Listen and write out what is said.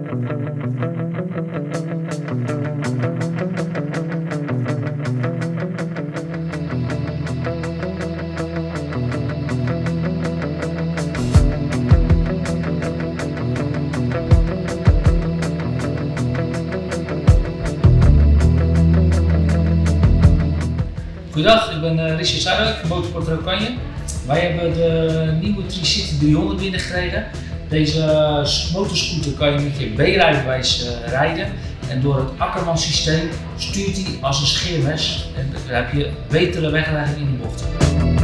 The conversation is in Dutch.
Goedendag, ik ben Richard Zuidelijk van Motorsport Rokanje. Wij hebben de nieuwe Tricity 300 binnengereden. Deze motorscooter kan je met je B-rijbewijs rijden. En door het Ackerman systeem stuurt hij als een scheermes. En dan heb je betere wegrijding in de bochten.